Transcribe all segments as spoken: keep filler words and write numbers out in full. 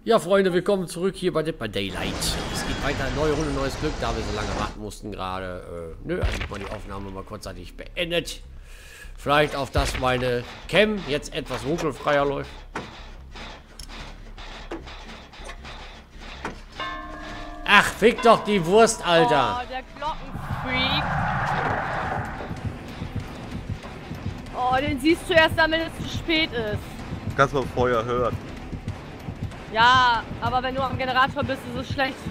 Ja, Freunde, willkommen zurück hier bei Dead by Daylight. Es geht weiter, neue Runde, neues Glück, da wir so lange warten mussten gerade. Äh, nö, eigentlich mal die Aufnahme mal kurzzeitig beendet. Vielleicht auf das meine Cam jetzt etwas ruckelfreier läuft. Ach, fick doch die Wurst, Alter. Oh, der Glockenfreak. Oh, den siehst du erst, damit es zu spät ist. Kannst du vorher hören. Ja, aber wenn du am Generator bist, ist es schlecht,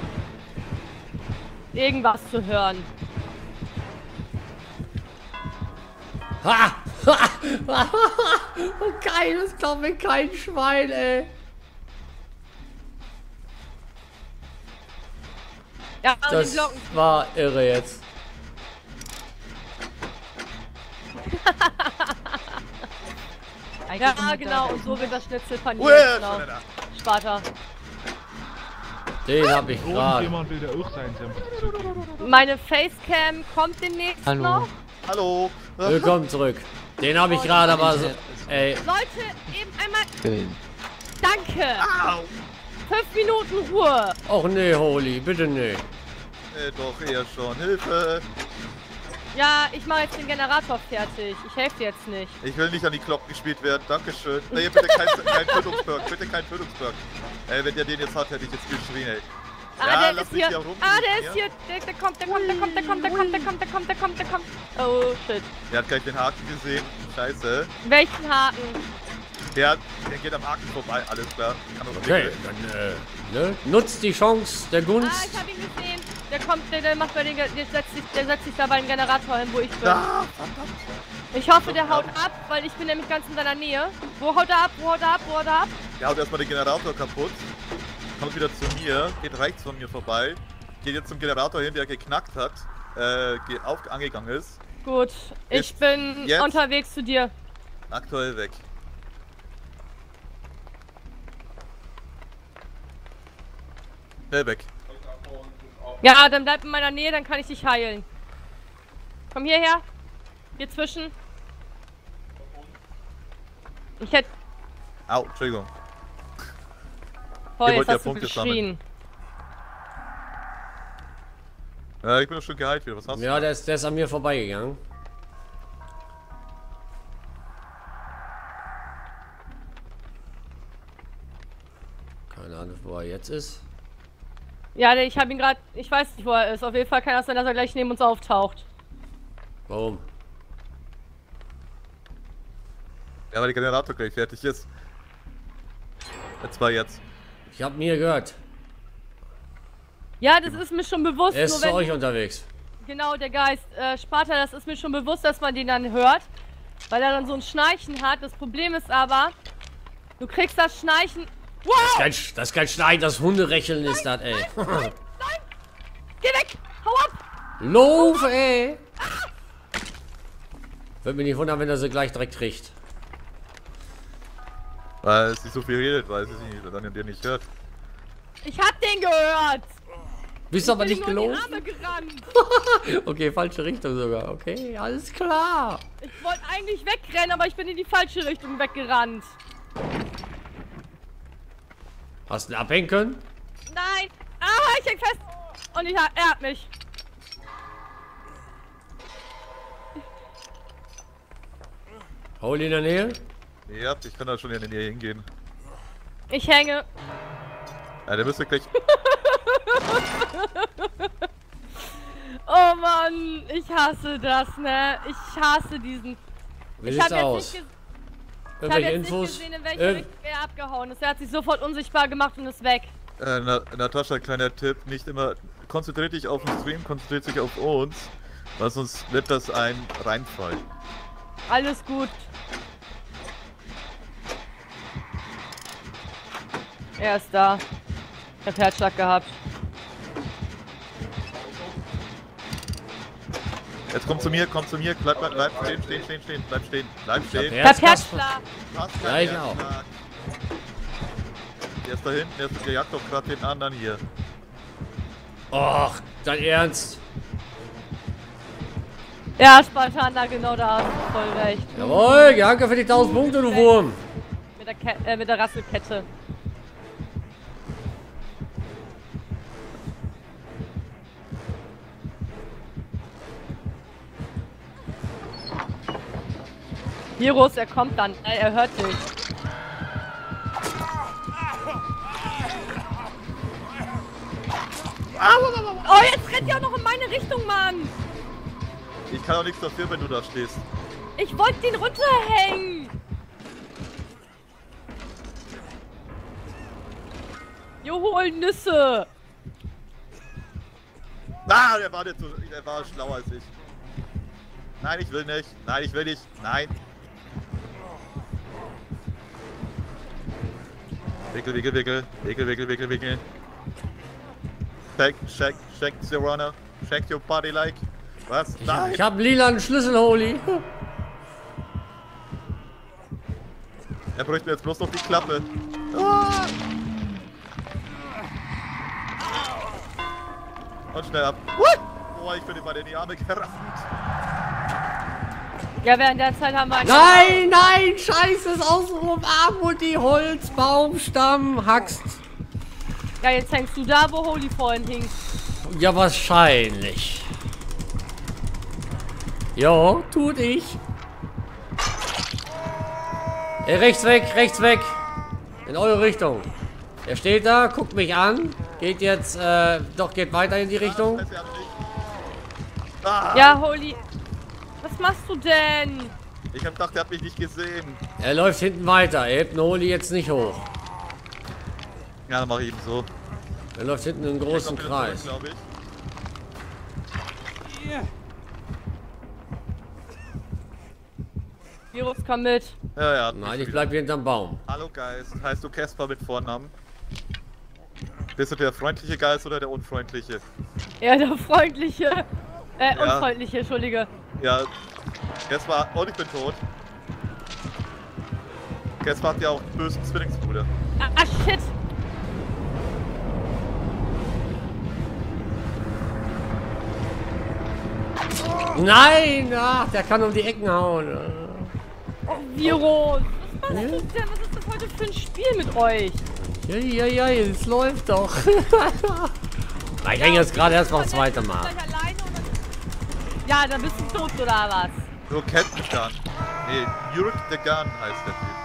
irgendwas zu hören. Ha! Ha! Geil, das glaubt mir kein Schwein, ey. Ja, und Das den Glocken. war irre jetzt. Ja, genau, und so wird das Schnitzel paniert. Uah, Genau. Sparta. Den hab ich gerade. Jemand will der auch sein Senf zugeben. Meine Facecam kommt demnächst Hallo. noch. Hallo. Willkommen zurück. Den habe ich gerade aber so. Ey, Leute, eben einmal. Schön. Danke. Au. Fünf Minuten Ruhe. och nee, Holy, bitte nee. Äh, doch, eher schon. Hilfe. Ja, ich mache jetzt den Generator fertig. Ich helfe dir jetzt nicht. Ich will nicht an die Glocken gespielt werden. Dankeschön. Nee, bitte kein, kein Tötungsperk. Bitte kein Tötungsperk. Ey, wenn der den jetzt hat, hätte ich jetzt geschrien, ey. Ah, Ja, der lass ist mich hier. hier rum- Ah, der ist ja. hier. Der, der kommt, der kommt, der kommt, der kommt, der kommt, der kommt, der kommt, der kommt, der kommt, der kommt. Oh, shit. Der hat gleich den Haken gesehen. Scheiße. Welchen Haken? Der, der geht am Haken vorbei. Alles klar. Kann das Okay, dann, äh, ne? Nutzt die Chance der Ah, Gunst. ich hab ihn gesehen. Der kommt, der, der macht bei den, Ge- der setzt sich, der setzt sich da beim Generator hin, wo ich bin. Ah, verdammt. Ich hoffe, der haut ab, weil ich bin nämlich ganz in seiner Nähe. Wo haut er ab? Wo haut er ab? Wo haut er ab? Der haut erstmal den Generator kaputt. Kommt wieder zu mir. Geht rechts von mir vorbei. Geht jetzt zum Generator hin, der geknackt hat. Äh, geht auf, angegangen ist. Gut, ich Ist bin jetzt- unterwegs zu dir. Aktuell weg. Schnell weg. Ja, dann bleib in meiner Nähe, dann kann ich dich heilen. Komm hierher. Hier zwischen. Ich hätte. Au, Entschuldigung. Voll, Ihr jetzt wollt ja hast du Punkte geschrien. Ja, ich bin doch schon geheilt wieder. Was hast Ja, du? der ist, der ist an mir vorbeigegangen. Keine Ahnung, wo er jetzt ist. Ja, ich habe ihn gerade. Ich weiß nicht, wo er ist. Auf jeden Fall kann das sein, dass er gleich neben uns auftaucht. Warum? Ja, weil der Generator gleich fertig ist. Jetzt war jetzt. Ich hab mir gehört. Ja, das ist mir schon bewusst. Er ist nur zu wenn euch du- unterwegs. Genau, der Geist. Äh, Sparta, das ist mir schon bewusst, dass man den dann hört. Weil er dann so ein Schnarchen hat. Das Problem ist aber, du kriegst das Schnarchen. Das ist Wow! kein, Sch- das ist kein Schneiden, das Hunderecheln ist das, ey. Nein! Nein! Geh weg! Hau ab! Lauf, ey! Würde mich nicht wundern, wenn er sie gleich direkt kriegt. Weil sie so viel redet, weiß ich nicht, oder dann der nicht hört. Ich hab den gehört! Bist aber Ich nicht bin nur in gelaufen? die Arme gerannt! Okay, falsche Richtung sogar. Okay, alles klar. Ich wollte eigentlich wegrennen, aber ich bin in die falsche Richtung weggerannt. Hast du ihn abhängen können? Nein! Ah, ich häng fest! Und ich, ha- er hat mich. Hol ihn in der Nähe. Ja, ich kann da schon in die Nähe hingehen. Ich hänge. Ja, der müsste gleich. Oh Mann, ich hasse das, ne? Ich hasse diesen. Wie Ich sieht's habe jetzt, aus? nicht, ge ich hab Irgendwelche jetzt nicht Infos? gesehen, in welche Äh, Richtung er abgehauen ist. Er hat sich sofort unsichtbar gemacht und ist weg. Äh, Na, Natascha, kleiner Tipp, nicht immer. Konzentriert dich auf den Stream, konzentriert dich auf uns. Weil sonst wird das ein Reinfall. Alles gut. Er ist da. Ich hab Herzschlag gehabt. Jetzt komm zu mir, komm zu mir, bleib, bleib, bleib stehen, stehen, stehen, stehen, bleib stehen, bleib stehen. Ich hab Herzkasper. Herzschlag. Passt Ja, ich auch. Herzschlag. Der ist da hinten, der, ist, der jagt doch gerade den anderen hier. Och, dein Ernst? Ja, Spartaner, genau da hast du voll recht. Jawohl, danke für die tausend Punkte, du Wurm. Mit der, Ke äh, mit der Rasselkette. Virus, er kommt dann. Er hört dich. Oh, jetzt rennt ihr auch noch in meine Richtung, Mann! Ich kann auch nichts dafür, wenn du da stehst. Ich wollte den runterhängen! Jo, hol Nüsse! Ah, der war, nicht so, der war schlauer als ich. Nein, ich will nicht. Nein, ich will nicht. Nein. Wickel, wickel, wickel. Wickel, wickel, wickel, wickel. Shake, shake, shake the runner. Shake your body like. Was? Ich, Nein. ich hab einen lilanen Schlüssel, Holy. Er bräuchte mir jetzt bloß noch die Klappe. Ah. Und schnell ab. Boah, ich bin ihm mal in die Arme gerammt. Ja, während der Zeit haben wir einen... Nein, nein, scheiße, ist außenrum Arm und die Holzbaumstamm hackst. Ja, jetzt hängst du da, wo Holy vorhin hing. Ja, wahrscheinlich. Jo, tut ich. Ey, rechts weg, rechts weg. In eure Richtung. Er steht da, guckt mich an. Geht jetzt, äh, doch, geht weiter in die Richtung. Ah. Ja, Holy... Was machst du denn? Ich hab gedacht, er hat mich nicht gesehen. Er läuft hinten weiter. Er hebt den Holy jetzt nicht hoch. Ja, dann mach ich ihm so. Er läuft hinten in einen großen Der kommt wieder Kreis. zurück, glaub ich. Virus, komm mit. Ja, ja. Nein, ich bleib hier hinterm Baum. Hallo Geist. Heißt du Casper mit Vornamen? Bist du der freundliche Geist oder der unfreundliche? Ja, der freundliche. Äh, Ja. unfreundliche, Entschuldige. Ja, Casper, und ich bin tot. Casper hat ja auch einen bösen Zwillingsbruder. Ah, ah shit. Nein, ach, der kann um die Ecken hauen. Oh, Virus. Was machst du denn? Was ist das heute für ein Spiel mit euch? Ja, ja, ja, es läuft doch. Na, ich hänge jetzt gerade erst mal das zweite Mal. Gleich alleine oder? Ja, dann bist du tot oder was? Nur Captain Gun. Nee, Jurk the Gun heißt der Typ.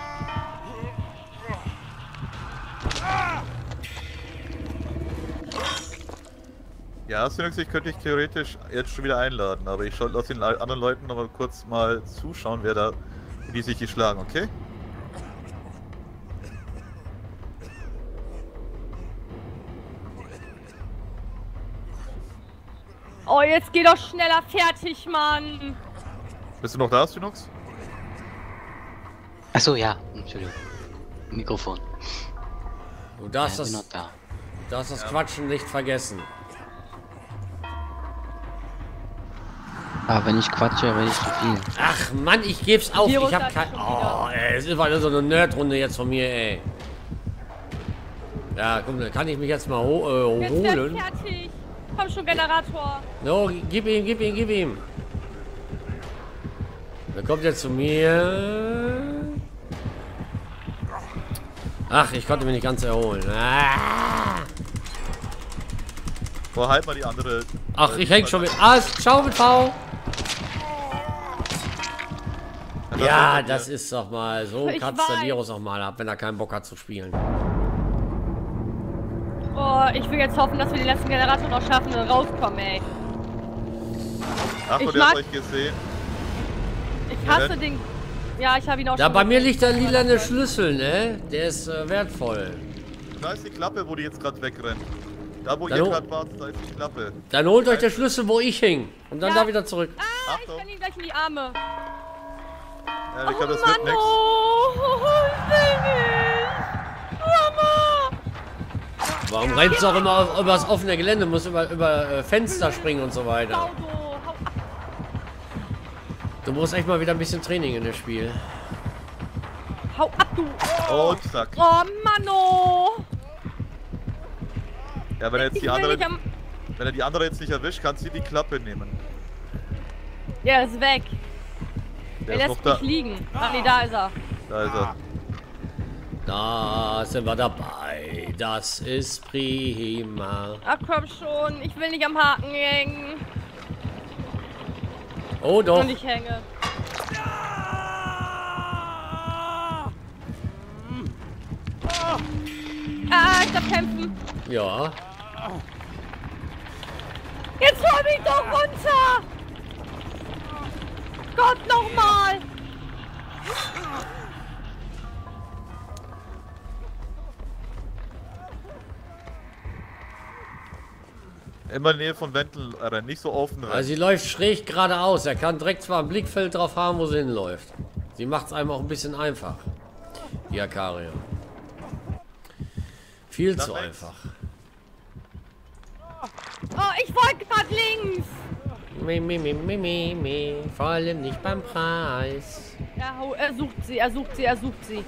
Ja, Synox, ich könnte dich theoretisch jetzt schon wieder einladen, aber ich lasse den anderen Leuten noch mal kurz mal zuschauen, wer da, wie die sich hier schlagen, okay? Oh, jetzt geh doch schneller fertig, Mann. Bist du noch da, Synox? Achso, ja, Entschuldigung. Mikrofon. Du darfst Ja, bin das, noch da. du darfst das Quatschen nicht vergessen. Aber wenn ich quatsche, rede ich zu viel. Ach Mann, ich geb's auf. Virus Ich hab hat kein. schon Oh, ey, es ist wieder so eine Nerdrunde jetzt von mir, ey. Ja, komm, dann kann ich mich jetzt mal ho äh, Jetzt werd holen. fertig. Komm schon, Generator. No, gib ihm, gib ihm, gib ihm. Dann kommt er zu mir. Ach, ich konnte mich nicht ganz erholen. Ah. Boah, halt mal die andere. Ach, ich häng schon mit. Ah, ciao mit V. Ja, das ist doch mal. So Ich kratzt der weiß. Virus auch mal ab, wenn er keinen Bock hat zu spielen. Oh, ich will jetzt hoffen, dass wir den letzten Generator noch schaffen und rauskommen, ey. Ach, Ich und der hat mag- euch gesehen. Ich Ja, hasse dann- den... Ja, ich habe ihn auch Da schon bei mir gesehen. liegt der lilane Schlüssel, ne? Der ist äh, wertvoll. Da ist die Klappe, wo die jetzt gerade wegrennt. Da, wo Dann ihr ho- gerade wart, da ist die Klappe. Dann holt euch der Schlüssel, wo ich hing. Und dann Ja. da wieder zurück. Ah, ich Achtung. kann ihn gleich in die Arme. Ja, ich glaube, das oh, wird Mann, nix. oh, ich will nicht. Mama. Warum rennst du auch immer auf, über das offene Gelände? Musst über, über äh, Fenster springen und so weiter. Saudo, hau ab. Du brauchst echt mal wieder ein bisschen Training in das Spiel. Hau ab, du. Und zack. Oh, Mann, oh. Ja, wenn er jetzt Ich die will andere, nicht am... wenn er die andere jetzt nicht erwischt, kann sie die Klappe nehmen. Ja, er ist weg. Der Er ist lässt noch da. mich liegen. Ach nee, da ist er. Da ist er. Da sind wir dabei. Das ist prima. Ach komm schon, ich will nicht am Haken hängen. Oh doch. Und ich hänge. Ah, ich darf kämpfen. Ja. Jetzt hol mich doch runter! Gott, nochmal! Immer in der Nähe von Wänden rennen, nicht so offen rennen. Also sie läuft schräg geradeaus. Er kann direkt zwar ein Blickfeld drauf haben, wo sie hinläuft. Sie macht es einem auch ein bisschen einfach. Die Akaria. Viel Nach zu rechts. einfach. Oh, ich wollte gerade links! Mi, mi, mi, mi, mi, mi. Vor allem nicht beim Preis. Er, hau- er sucht sie, er sucht sie, er sucht sie.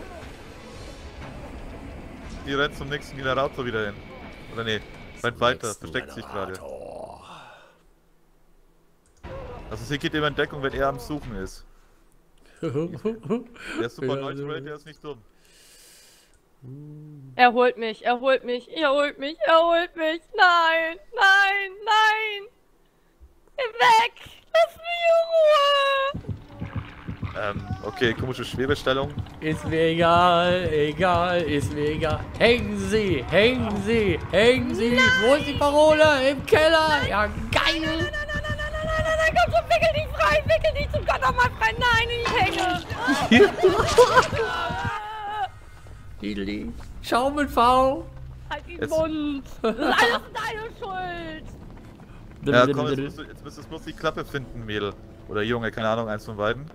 Die rennt zum nächsten Generator wieder hin. Oder nee, rennt weiter, Nächsten versteckt sich gerade. Generator. Also sie geht immer in Deckung, wenn er am Suchen ist. Der ist super Ja, neutral, ja. der ist nicht dumm. Er holt mich, er holt mich, er holt mich, er holt mich. Nein, nein, nein! Geh weg! Lass mich in Ruhe! Ähm, okay, komische Schwebestellung. Ist mir egal, egal, ist mir egal. Hängen Sie, hängen Sie, hängen Sie. Wo ist die Parole? Im Keller. Ja, geil. Nein, nein, nein, nein, nein, nein, nein, nein, komm schon, wickel dich frei, wickel dich zum Gott nochmal frei. Nein, ich hänge. Dideli. Schau mit V. Halt den Jetzt- Mund. Das ist alles deine Schuld. Ja, komm, jetzt musst, du, jetzt müsstest du bloß die Klappe finden, Mädel. Oder Junge, keine Ahnung, eins von beiden.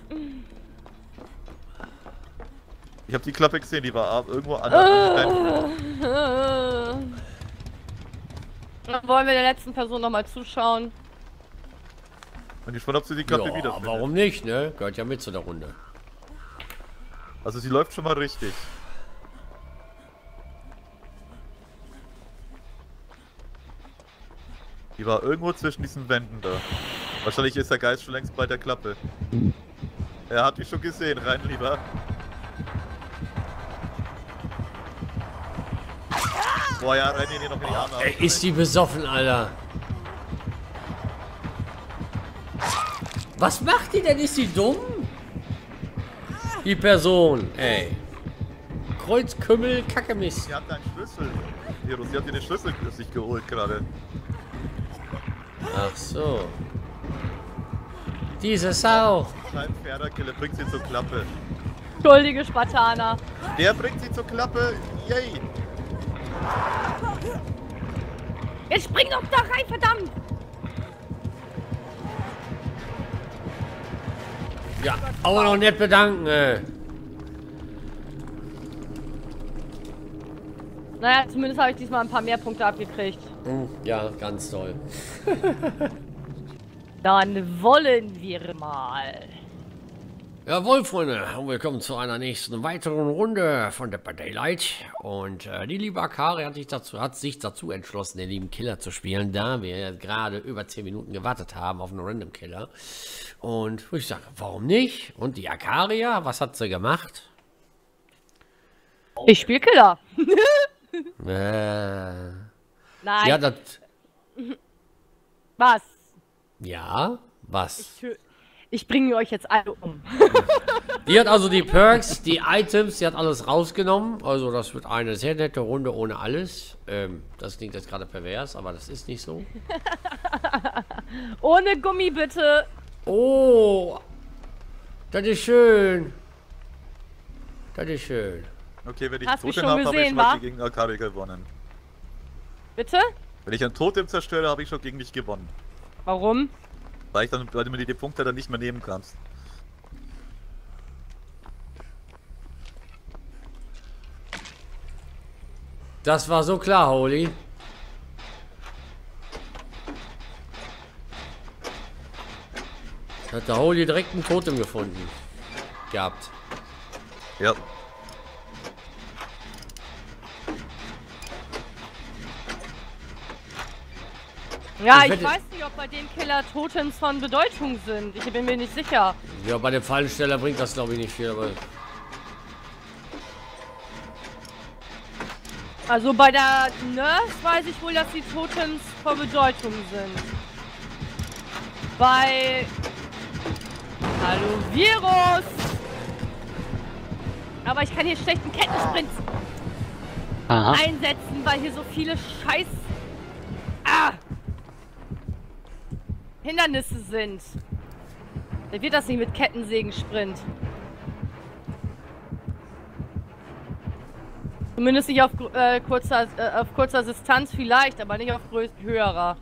Ich habe die Klappe gesehen, die war ab- irgendwo an der Dann wollen wir der letzten Person nochmal zuschauen. Und ich bin, ob sie die Klappe Ja, wiederfindet. warum nicht, ne? Gehört ja mit zu der Runde. Also sie läuft schon mal richtig. Die war irgendwo zwischen diesen Wänden da. Wahrscheinlich ist der Geist schon längst bei der Klappe. Er hat mich schon gesehen, rein lieber. Boah, ja, rein ihn hier noch in die Arme. Ey, ist die besoffen, Alter. Was macht die denn? Ist die dumm? Die Person, ey. Kreuzkümmel, Kackemist. Sie hat einen Schlüssel. Virus, sie hat dir den Schlüssel sich geholt gerade. Ach so. Diese Sau. Kleinen Pferdekille bringt sie zur Klappe. Schuldige Spartaner. Der bringt sie zur Klappe. Yay! Jetzt spring doch da rein, verdammt! Ja, aber noch nicht bedanken, ey. Naja, zumindest habe ich diesmal ein paar mehr Punkte abgekriegt. Hm, ja, ganz toll. Dann wollen wir mal. Jawohl, Freunde, und willkommen zu einer nächsten weiteren Runde von Dead by Daylight. Und äh, die liebe Akari hat sich, dazu, hat sich dazu entschlossen, den lieben Killer zu spielen, da wir gerade über zehn Minuten gewartet haben auf einen Random Killer. Und ich sage, warum nicht? Und die Akaria, was hat sie gemacht? Ich spiele Killer. Äh, Nein. ja, das. Was? Ja, was? Ich bringe euch jetzt alle um. Die hat also die Perks, die Items, die hat alles rausgenommen. Also das wird eine sehr nette Runde ohne alles. Ähm, das klingt jetzt gerade pervers, aber das ist nicht so. Ohne Gummi bitte. Oh, das ist schön. Das ist schön. Okay, wenn ich Hast mich Totem schon habe, habe ich gesehen, schon mal wa? gegen Akari gewonnen. Bitte? Wenn ich ein Totem zerstöre, habe ich schon gegen dich gewonnen. Warum? Weil, ich dann, weil du mir die Punkte dann nicht mehr nehmen kannst. Das war so klar, Holy. Hat der Holy direkt ein Totem gefunden. Gehabt. Ja. Ja, Ich ich, wette- weiß nicht, ob bei dem Killer Totems von Bedeutung sind. Ich bin mir nicht sicher. Ja, bei dem Fallensteller bringt das glaube ich nicht viel, aber. Also bei der Nurse weiß ich wohl, dass die Totems von Bedeutung sind. Bei... Hallo Virus! Aber ich kann hier schlechten Kettensprint. Aha. einsetzen, weil hier so viele Scheiß... Ah! Hindernisse sind. Da wird das nicht mit Kettensägen-Sprint. Zumindest nicht auf, äh, kurzer, äh, auf kurzer Distanz vielleicht, aber nicht auf größ höherer.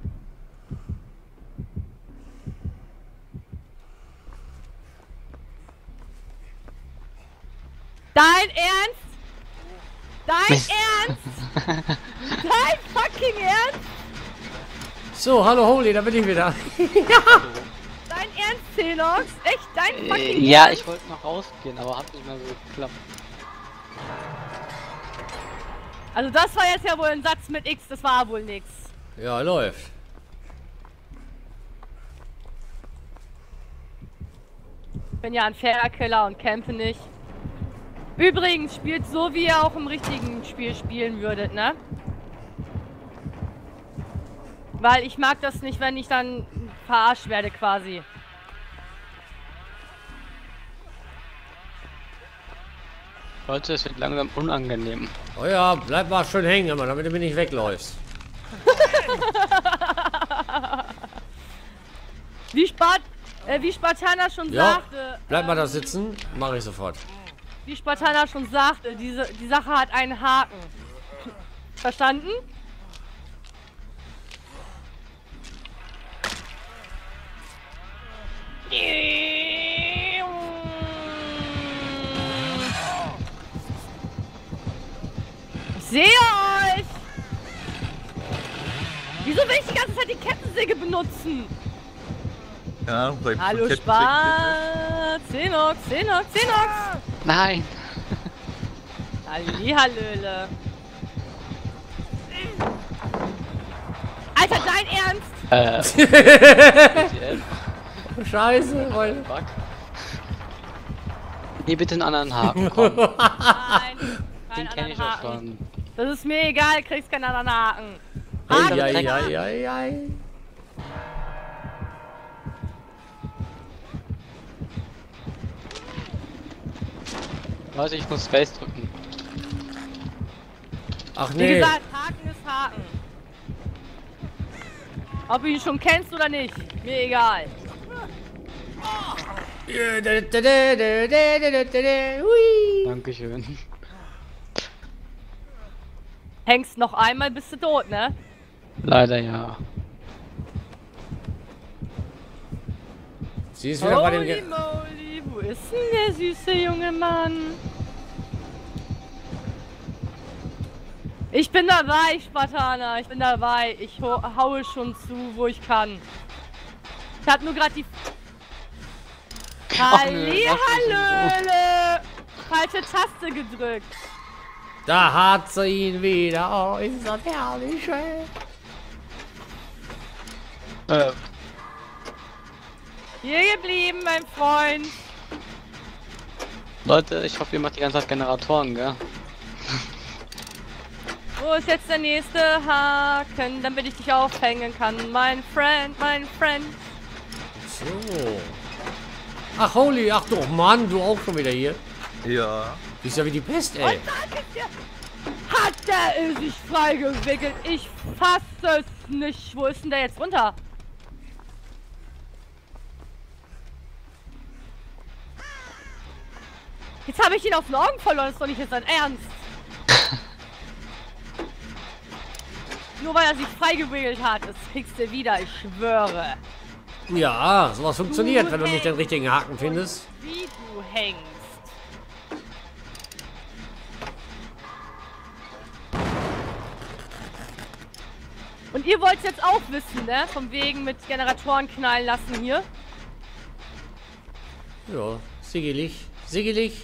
Dein Ernst? Dein Ernst? Dein fucking Ernst? So, hallo Holy, da bin ich wieder. Dein Ernst, Xenox? Echt? Dein Äh, fucking ja, Ernst? ich wollte noch rausgehen, aber hat nicht mehr so geklappt. Also das war jetzt ja wohl ein Satz mit X, das war wohl nix. Ja, läuft. Ich bin ja ein Fairkiller und campe nicht. Übrigens, spielt so, wie ihr auch im richtigen Spiel spielen würdet, ne? Weil ich mag das nicht, wenn ich dann verarscht werde quasi. Leute, es wird langsam unangenehm. Oh ja, bleib mal schön hängen, immer, damit du mir nicht wegläufst. Wie Spart äh, wie Spartaner schon Ja, sagte. bleib mal ähm, da sitzen, mache ich sofort. Wie Spartaner schon sagte, diese die Sache hat einen Haken. Verstanden? Ich sehe euch! Wieso will ich die ganze Zeit die Kettensäge benutzen? Keine Ahnung, vielleicht Hallo so Kettensägen- Spaß! Xenox, Xenox, Xenox! Nein! Hallihallöle! Alter, dein Ernst? Äh. W T F? Scheiße, weil... Fuck. Nee, bitte einen anderen Haken, komm. Nein, Den keinen kenne ich anderen auch Haken. schon. Das ist mir egal, kriegst keinen anderen Haken. Ei, Haken, ei, ei, ei, ei. Leute, ich muss Space drücken. Ach Wie nee. gesagt, Haken ist Haken. Ob du ihn schon kennst oder nicht, mir egal. Hui. Dankeschön. Hängst noch einmal, bist du tot, ne? Leider ja. Sie ist wieder bei den... Holy Ge moly, wo ist denn der süße junge Mann? Ich bin dabei, Spartaner, ich bin dabei. Ich ho haue schon zu, wo ich kann. Ich hab nur gerade die... Ach nö, das ist Hallihallöle! Falsche Taste gedrückt. Da hat sie ihn wieder. Oh, ist das herrlich schön. Äh, Hier geblieben, mein Freund. Leute, ich hoffe, ihr macht die ganze Zeit Generatoren, gell? Wo ist jetzt der nächste Haken, damit ich dich aufhängen kann? Mein Friend, mein Friend. So. Ach, Holy, ach doch, Mann, du auch schon wieder hier. Ja. Du bist ja wie die Pest, ey. Und danke dir. Hat der sich freigewickelt? Ich fasse es nicht. Wo ist denn der jetzt runter? Jetzt habe ich ihn aus den Augen verloren. Das ist doch nicht jetzt sein Ernst. Nur weil er sich freigewickelt hat. Das kriegst du wieder, ich schwöre. Ja, sowas funktioniert, Du wenn du nicht den hängst. richtigen Haken findest. Wie du hängst. Und ihr wollt jetzt auch wissen, ne? Von wegen mit Generatoren knallen lassen hier. Ja, siggelig, siggelig.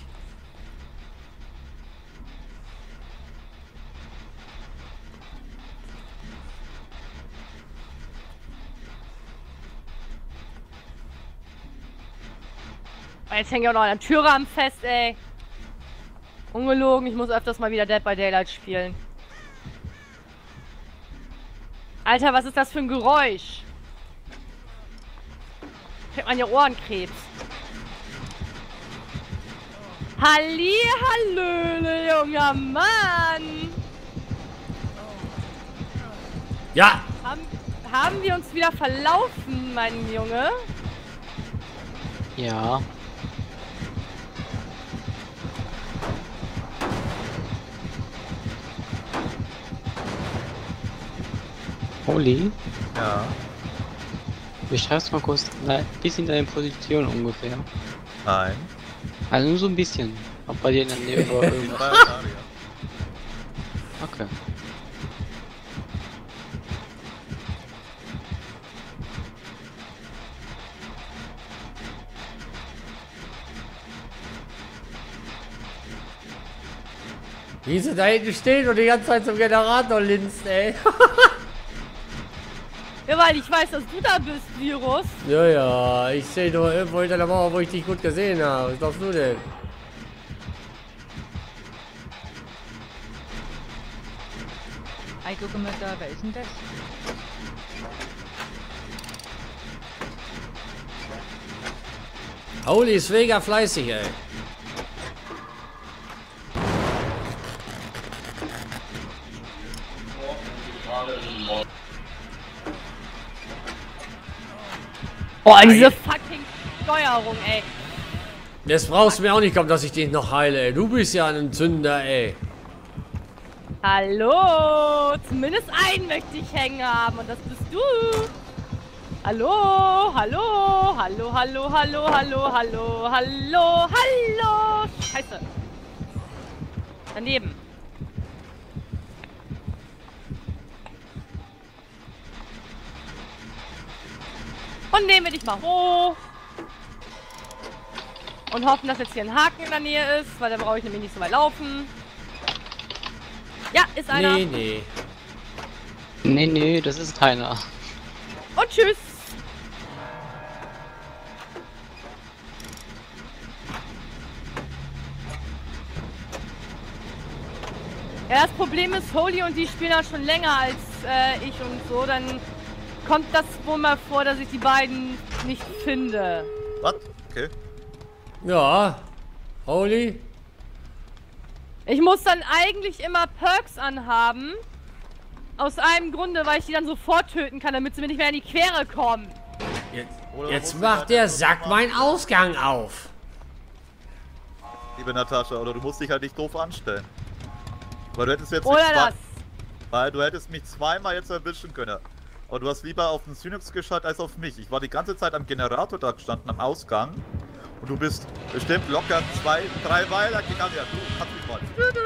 Jetzt hänge ich auch noch an der Türrahmen fest, ey. Ungelogen, ich muss öfters mal wieder Dead by Daylight spielen. Alter, was ist das für ein Geräusch? Kriegt man ja Ohrenkrebs. Hallihallöle, junger Mann! Ja! Haben, haben wir uns wieder verlaufen, mein Junge? Ja. Holy, Ja. beschreibst mal kurz ein bisschen deine Position ungefähr. Nein. Also nur so ein bisschen. Ob bei dir in der Nähe oder irgendwas. Bei Ataria. Okay. Wie sie da hinten stehen und die ganze Zeit zum Generator linst, ey. Ja, weil ich weiß, dass du da bist, Virus. Ja, ja, ich sehe nur irgendwo hinter der Mauer, wo ich dich gut gesehen habe. Was glaubst du denn? Ei, guck mal da, wer ist denn das? Holy ist mega fleißig, ey. Boah, diese fucking Steuerung, ey. Jetzt brauchst du mir auch nicht kommen, dass ich dich noch heile, ey. Du bist ja ein Zünder, ey. Hallo, zumindest einen möchte ich hängen haben und das bist du. Hallo, hallo, hallo, hallo, hallo, hallo, hallo, hallo, hallo. Scheiße. Daneben. Und nehmen wir dich mal hoch. Und hoffen, dass jetzt hier ein Haken in der Nähe ist, weil da brauche ich nämlich nicht so weit laufen. Ja, ist einer. Nee, nee. Nee, nee, das ist keiner. Und tschüss. Ja, das Problem ist, Holy und die spielen ja schon länger als äh, ich und so. Dann kommt das wohl mal vor, dass ich die beiden nicht finde. Was? Okay. Ja. Holy. Ich muss dann eigentlich immer Perks anhaben. Aus einem Grunde, weil ich die dann sofort töten kann, damit sie mir nicht mehr in die Quere kommen. Jetzt, Oder jetzt musst du macht halt der einfach Sack so meinen machen. Ausgang auf. Liebe Natascha, oder du musst dich halt nicht doof anstellen. Weil du hättest jetzt Oder mich zwei- das. Weil du hättest mich zweimal jetzt erwischen können. Aber du hast lieber auf den Synox geschaut als auf mich. Ich war die ganze Zeit am Generator da gestanden, am Ausgang. Und du bist bestimmt locker zwei, drei Weiler gegangen. Ja, du kannst mich mal.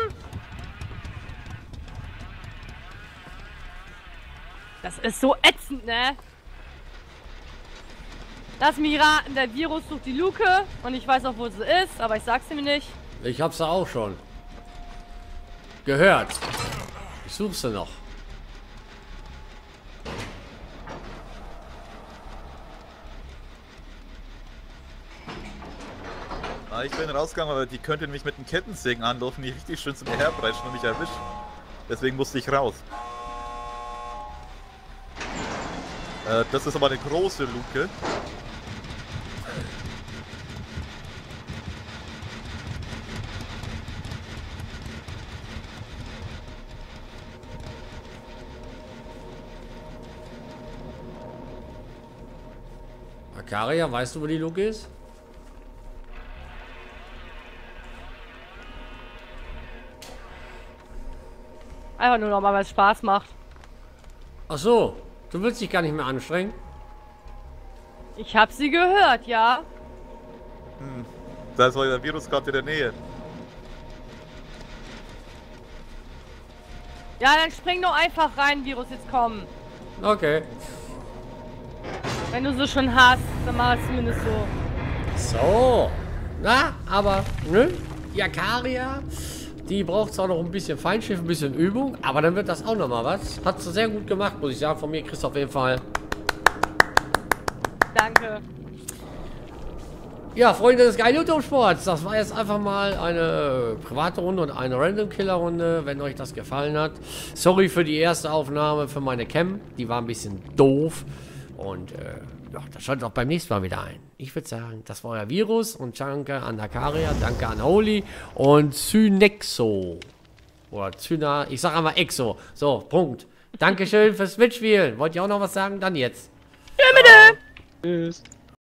Das ist so ätzend, ne? Lass mich raten, der Virus sucht die Luke und ich weiß auch, wo sie ist, aber ich sag's ihm nicht. Ich hab's ja auch schon. Gehört. Ich such sie noch. Ah, ich bin rausgegangen, aber die könnte mich mit dem Kettensägen anlaufen, die richtig schön zu mir herbrechen und mich erwischen. Deswegen musste ich raus. Äh, das ist aber eine große Luke. Akaria, weißt du, wo die Luke ist? Einfach nur noch mal, weil es Spaß macht. Ach so, du willst dich gar nicht mehr anstrengen? Ich hab sie gehört, ja. Da ist euer Virus gerade in der Nähe. Ja, dann spring doch einfach rein, Virus, jetzt komm. Okay. Wenn du sie schon hast, dann mach es zumindest so. So. Na, aber, ne? Die Akaria, die braucht zwar noch ein bisschen Feinschiff, ein bisschen Übung, aber dann wird das auch noch mal was. Hat sie sehr gut gemacht, muss ich sagen. Von mir kriegst du auf jeden Fall. Danke. Ja, Freunde des geilen YouTube-Sports, das war jetzt einfach mal eine private Runde und eine Random-Killer-Runde, wenn euch das gefallen hat. Sorry für die erste Aufnahme für meine Cam, die war ein bisschen doof. Und äh, ja, das schaltet auch beim nächsten Mal wieder ein. Ich würde sagen, das war euer Virus und danke an Akaria, danke an Holy und Synexo. Oder Zyna, ich sag einmal Exo. So, Punkt. Dankeschön fürs Mitspielen. Wollt ihr auch noch was sagen? Dann jetzt. Ja, bitte. Tschüss.